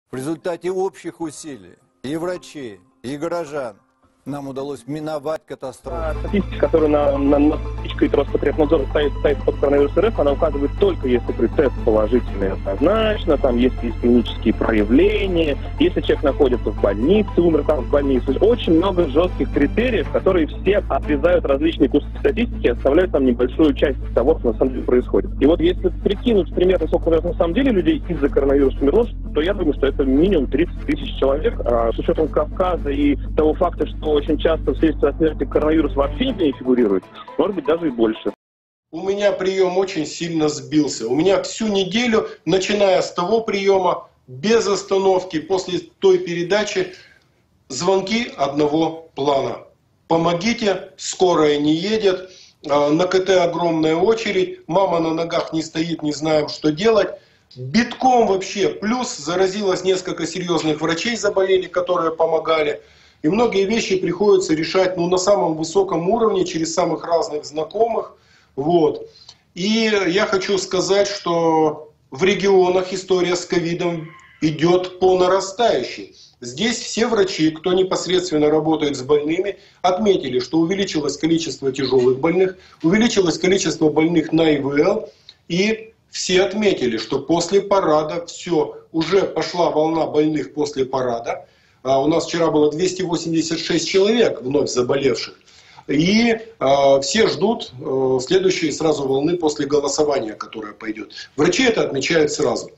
В результате общих усилий и врачей, и горожан нам удалось миновать катастрофу. Статистика, которая на табличке Роспотребнадзора стоит под коронавирус РФ, она указывает только если тест положительный однозначно, там есть клинические проявления, если человек находится в больнице, умер там в больнице. Очень много жестких критериев, которые все отрезают различные куски статистики и оставляют там небольшую часть того, что на самом деле происходит. И вот если прикинуть примерно, сколько на самом деле людей из-за коронавируса умерло, то я думаю, что это минимум 30 тысяч человек. А с учетом Кавказа и того факта, что очень часто вследствие смерти коронавирус вообще не фигурирует, может быть, даже и больше. У меня прием очень сильно сбился. У меня всю неделю, начиная с того приема, без остановки, после той передачи, звонки одного плана. Помогите, скорая не едет, на КТ огромная очередь, мама на ногах не стоит, не знаем, что делать. Битком вообще, плюс заразилось несколько серьезных врачей, заболели, которые помогали. И многие вещи приходится решать на самом высоком уровне, через самых разных знакомых. Вот. И я хочу сказать, что в регионах история с ковидом идет по нарастающей. Здесь все врачи, кто непосредственно работает с больными, отметили, что увеличилось количество тяжелых больных, увеличилось количество больных на ИВЛ. И все отметили, что после парада все, уже пошла волна больных после парада. У нас вчера было 286 человек вновь заболевших. И все ждут следующей сразу волны после голосования, которое пойдет. Врачи это отмечают сразу.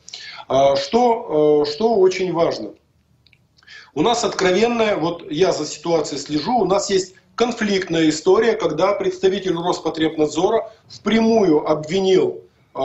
Что очень важно. У нас откровенная, вот я за ситуацией слежу, у нас есть конфликтная история, когда представитель Роспотребнадзора впрямую обвинил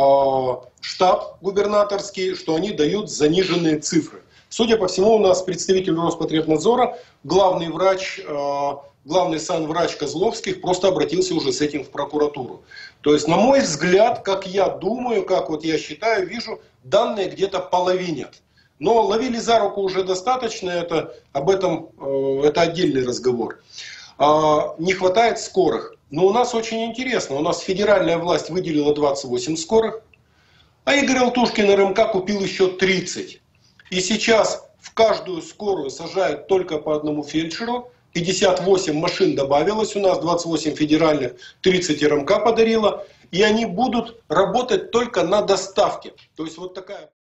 штаб губернаторский, что они дают заниженные цифры. Судя по всему, у нас представитель Роспотребнадзора, главный врач, главный санврач Козловских просто обратился уже с этим в прокуратуру. То есть, на мой взгляд, как я думаю, как вот я считаю, вижу, данные где-то половинят. Но ловили за руку уже достаточно, это отдельный разговор. Не хватает скорых. Но у нас очень интересно, у нас федеральная власть выделила 28 скорых, а Игорь Алтушкин РМК купил еще 30. И сейчас в каждую скорую сажают только по одному фельдшеру. 58 машин добавилось у нас, 28 федеральных, 30 РМК подарила. И они будут работать только на доставке. То есть вот такая...